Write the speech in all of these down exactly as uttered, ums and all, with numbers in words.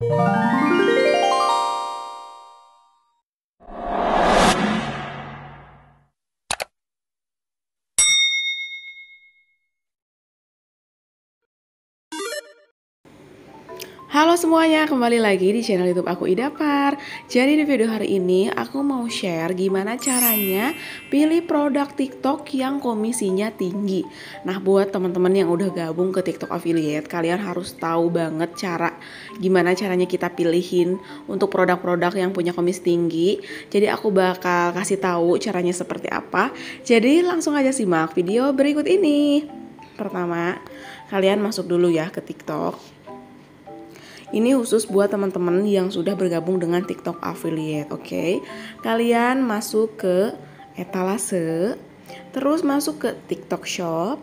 Halo semuanya, kembali lagi di channel YouTube aku Idapar. Jadi di video hari ini aku mau share gimana caranya pilih produk TikTok yang komisinya tinggi. Nah, buat teman-teman yang udah gabung ke TikTok Affiliate, kalian harus tahu banget cara gimana caranya kita pilihin untuk produk-produk yang punya komisi tinggi. Jadi aku bakal kasih tahu caranya seperti apa. Jadi langsung aja simak video berikut ini. Pertama, kalian masuk dulu ya ke TikTok. Ini khusus buat teman-teman yang sudah bergabung dengan TikTok Affiliate, oke? Okay? Kalian masuk ke etalase, terus masuk ke TikTok Shop.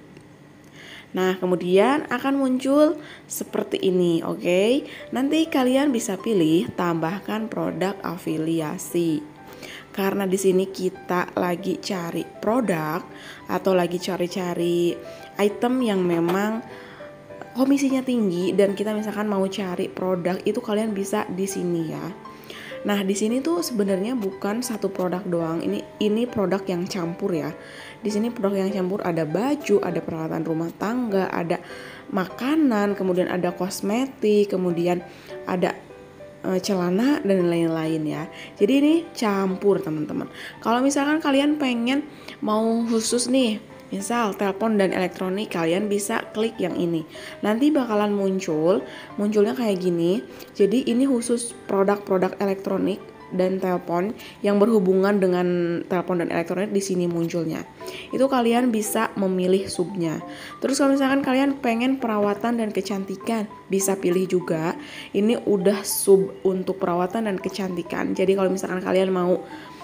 Nah, kemudian akan muncul seperti ini, oke? Okay? Nanti kalian bisa pilih tambahkan produk afiliasi. Karena di sini kita lagi cari produk atau lagi cari-cari item yang memang komisinya tinggi dan kita misalkan mau cari produk, itu kalian bisa di sini ya. Nah, di sini tuh sebenarnya bukan satu produk doang. Ini ini produk yang campur ya. Di sini produk yang campur, ada baju, ada peralatan rumah tangga, ada makanan, kemudian ada kosmetik, kemudian ada e, celana dan lain-lain ya. Jadi ini campur, teman-teman. Kalau misalkan kalian pengen mau khusus nih, misal telepon dan elektronik, kalian bisa klik yang ini. Nanti bakalan muncul, munculnya kayak gini. Jadi ini khusus produk-produk elektronik dan telepon yang berhubungan dengan telepon dan elektronik, di sini munculnya. Itu kalian bisa memilih subnya. Terus kalau misalkan kalian pengen perawatan dan kecantikan, bisa pilih juga. Ini udah sub untuk perawatan dan kecantikan. Jadi kalau misalkan kalian mau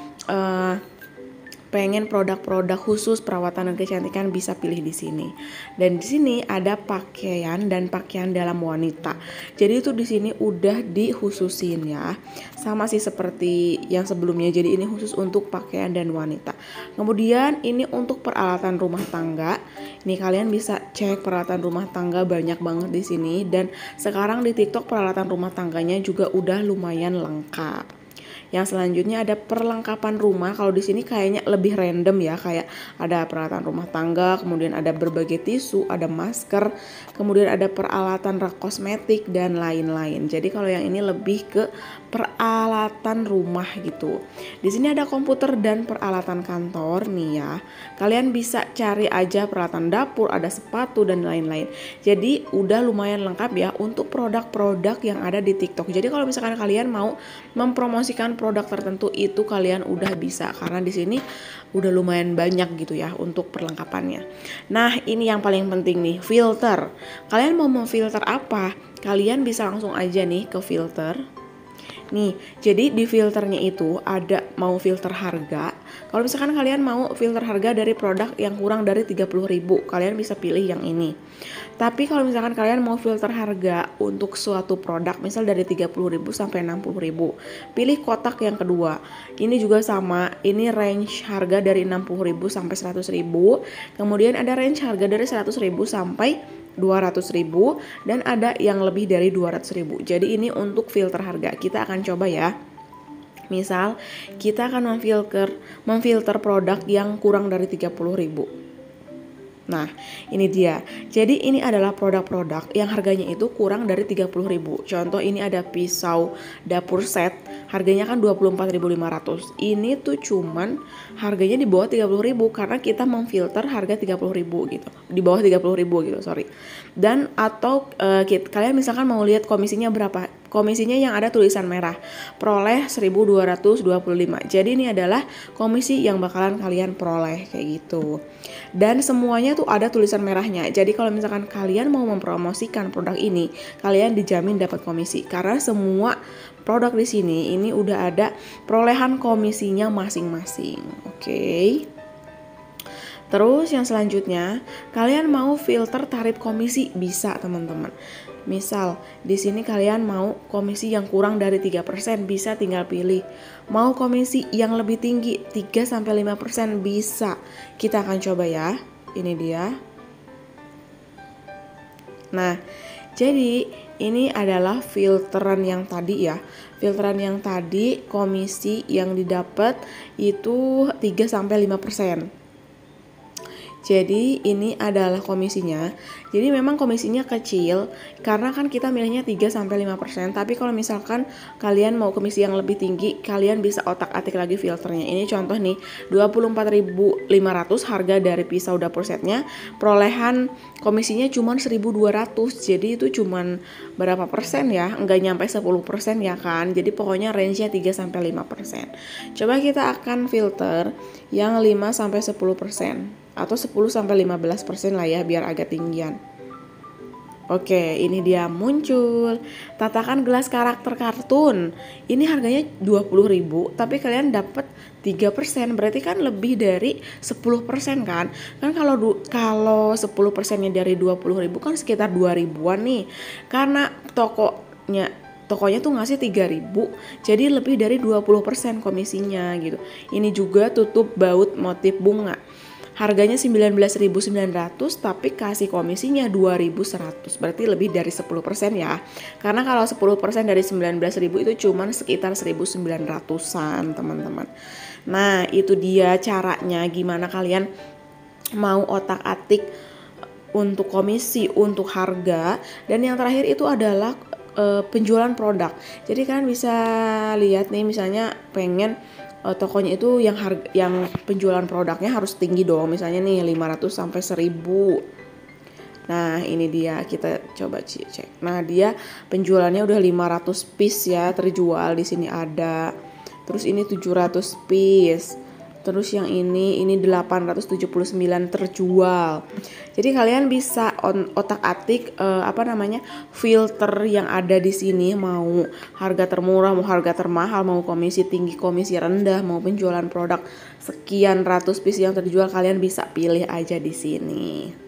uh, pengen produk-produk khusus perawatan dan kecantikan, bisa pilih di sini. Dan di sini ada pakaian dan pakaian dalam wanita. Jadi itu di sini udah dikhususin ya. Sama sih seperti yang sebelumnya. Jadi ini khusus untuk pakaian dan wanita. Kemudian ini untuk peralatan rumah tangga. Ini kalian bisa cek peralatan rumah tangga, banyak banget di sini, dan sekarang di TikTok peralatan rumah tangganya juga udah lumayan lengkap. Yang selanjutnya ada perlengkapan rumah. Kalau di sini kayaknya lebih random ya, kayak ada peralatan rumah tangga, kemudian ada berbagai tisu, ada masker, kemudian ada peralatan rak kosmetik dan lain-lain. Jadi kalau yang ini lebih ke peralatan rumah gitu. Di sini ada komputer dan peralatan kantor nih ya. Kalian bisa cari aja peralatan dapur, ada sepatu dan lain-lain. Jadi udah lumayan lengkap ya untuk produk-produk yang ada di TikTok. Jadi kalau misalkan kalian mau mempromosikan produk tertentu, itu kalian udah bisa, karena di sini udah lumayan banyak gitu ya untuk perlengkapannya. Nah, ini yang paling penting nih, filter. Kalian mau memfilter apa? Kalian bisa langsung aja nih ke filter. Nih, jadi di filternya itu ada mau filter harga. Kalau misalkan kalian mau filter harga dari produk yang kurang dari tiga puluh ribu, kalian bisa pilih yang ini. Tapi kalau misalkan kalian mau filter harga untuk suatu produk, misal dari tiga puluh ribu sampai enam puluh ribu, pilih kotak yang kedua. Ini juga sama, ini range harga dari enam puluh ribu sampai seratus ribu. Kemudian ada range harga dari seratus ribu sampai dua ratus ribu, dan ada yang lebih dari dua ratus ribu. Jadi ini untuk filter harga. Kita akan coba ya. Misal kita akan memfilter memfilter produk yang kurang dari tiga puluh ribu. Nah, ini dia. Jadi ini adalah produk-produk yang harganya itu kurang dari tiga puluh ribu. Contoh, ini ada pisau dapur set, harganya kan dua puluh empat ribu lima ratus. Ini tuh cuman harganya di bawah tiga puluh ribu karena kita memfilter harga tiga puluh ribu gitu. Di bawah tiga puluh ribu gitu, sorry. Dan atau uh, kalian misalkan mau lihat komisinya berapa? Komisinya yang ada tulisan merah, peroleh seribu dua ratus dua puluh lima. Jadi ini adalah komisi yang bakalan kalian peroleh kayak gitu. Dan semuanya tuh ada tulisan merahnya. Jadi kalau misalkan kalian mau mempromosikan produk ini, kalian dijamin dapat komisi karena semua produk di sini ini udah ada perolehan komisinya masing-masing. Oke. Okay. Terus yang selanjutnya, kalian mau filter tarif komisi, bisa teman-teman. Misal di sini kalian mau komisi yang kurang dari tiga persen, bisa tinggal pilih. Mau komisi yang lebih tinggi tiga sampai lima persen, bisa. Kita akan coba ya. Ini dia. Nah, jadi ini adalah filteran yang tadi ya. Filteran yang tadi komisi yang didapat itu tiga sampai lima persen. Jadi ini adalah komisinya. Jadi memang komisinya kecil karena kan kita milihnya tiga sampai lima persen. Tapi kalau misalkan kalian mau komisi yang lebih tinggi, kalian bisa otak-atik lagi filternya. Ini contoh nih, dua puluh empat ribu lima ratus harga dari pisau dapur setnya. Perolehan komisinya cuma seribu dua ratus. Jadi itu cuma berapa persen ya? Enggak nyampe sepuluh persen ya kan. Jadi pokoknya range-nya tiga sampai lima persen. Coba kita akan filter yang lima sampai sepuluh persen. Atau sepuluh sampai lima belas persen lah ya, biar agak tinggian. Oke, ini dia muncul. Tatakan gelas karakter kartun. Ini harganya dua puluh ribu, tapi kalian dapat tiga persen, berarti kan lebih dari sepuluh persen kan? Kan kalau du- kalau sepuluh persennya dari dua puluh ribu kan sekitar dua ribuan nih. Karena tokonya Tokonya tuh ngasih tiga ribu, jadi lebih dari dua puluh persen komisinya gitu. Ini juga tutup baut motif bunga. Harganya sembilan belas ribu sembilan ratus tapi kasih komisinya dua ribu seratus. Berarti lebih dari sepuluh persen ya. Karena kalau sepuluh persen dari sembilan belas ribu itu cuma sekitar seribu sembilan ratusan, teman-teman. Nah, itu dia caranya gimana kalian mau otak-atik untuk komisi, untuk harga. Dan yang terakhir itu adalah e, penjualan produk. Jadi kalian bisa lihat nih, misalnya pengen Uh, tokonya itu yang harga, yang penjualan produknya harus tinggi dong, misalnya nih lima ratus sampai seribu. Nah, ini dia, kita coba cek. Nah, dia penjualannya udah lima ratus piece ya terjual, di sini ada. Terus ini tujuh ratus piece. Terus yang ini ini delapan ratus tujuh puluh sembilan terjual. Jadi kalian bisa otak-atik uh, apa namanya? filter yang ada di sini, mau harga termurah, mau harga termahal, mau komisi tinggi, komisi rendah, mau penjualan produk sekian ratus piece yang terjual, kalian bisa pilih aja di sini.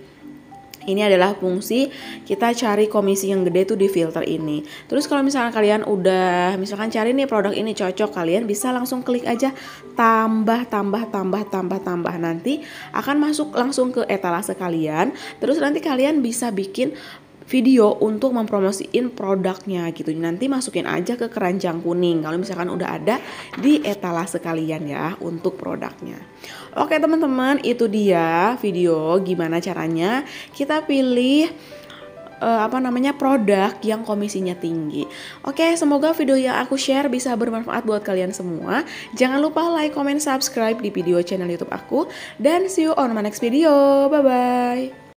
Ini adalah fungsi kita cari komisi yang gede tuh di filter ini. Terus kalau misalkan kalian udah misalkan cari nih produk ini cocok, kalian bisa langsung klik aja tambah tambah tambah tambah tambah. Nanti akan masuk langsung ke etalase kalian. Terus nanti kalian bisa bikin video untuk mempromosiin produknya gitu. Nanti masukin aja ke keranjang kuning kalau misalkan udah ada di etalase kalian ya untuk produknya. Oke teman-teman, itu dia video gimana caranya kita pilih uh, apa namanya produk yang komisinya tinggi. Oke, semoga video yang aku share bisa bermanfaat buat kalian semua. Jangan lupa like, comment, subscribe di video channel YouTube aku, dan see you on my next video. Bye bye.